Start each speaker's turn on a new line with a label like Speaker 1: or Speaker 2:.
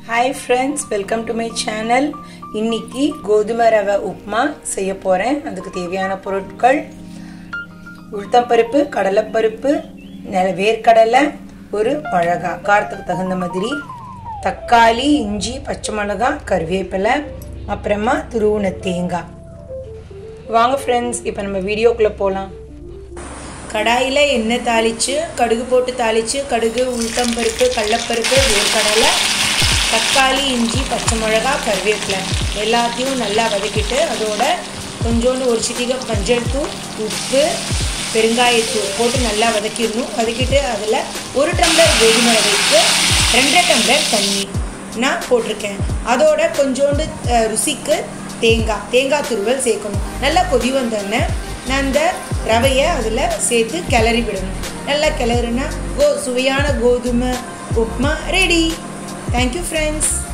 Speaker 1: Hi friends, welcome to my channel. இன்னைக்கு கோதுமை ரவை உப்புமா செய்ய போறேன். அதுக்கு தேவையான பொருட்கள் உளுத்தம் பருப்பு, கடலை பருப்பு, வேர்க்கடலை, ஒரு மிளகாய் காரத்துக்கு தகுந்த மாதிரி, தக்காளி, இஞ்சி, பச்சை மிளகாய், கறிவேப்பிலை, அப்புறமா துருவின தேங்காய். வாங்க ஃப்ரெண்ட்ஸ், இப்போ நம்ம வீடியோக்குள்ள போலாம். கடாயில் எண்ணெய் தாளிச்சு கடுகு போட்டு தாளிச்சு கடுகு, உளுத்தம் பருப்பு, கடலைப்பருப்பு, வேர்க்கடலை, தக்காளி, இஞ்சி, பச்சை மிளகாய், கறிவேப்பிலை எல்லாத்தையும் நல்லா வதக்கிட்டு அதோட கொஞ்சோண்டு ஒரு சிட்டிகை மஞ்சள் தூள், உப்பு, பெருங்காயத்தூள் போட்டு நல்லா வதக்கிடணும். வதக்கிட்டு அதில் 1 டம்ளர் கோதுமை ரவைக்கு 2 டம்ளர் தண்ணி நான் போட்டிருக்கேன். அதோட கொஞ்சோண்டு ருசிக்கு தேங்காய் துருவல் சேர்க்கணும். நல்லா கொதி வந்தோடனே நான் அந்த ரவையை அதில் சேர்த்து கிளறி விடணும். நல்லா கிளறுனா சுவையான கோதுமை upma ready. Thank you friends.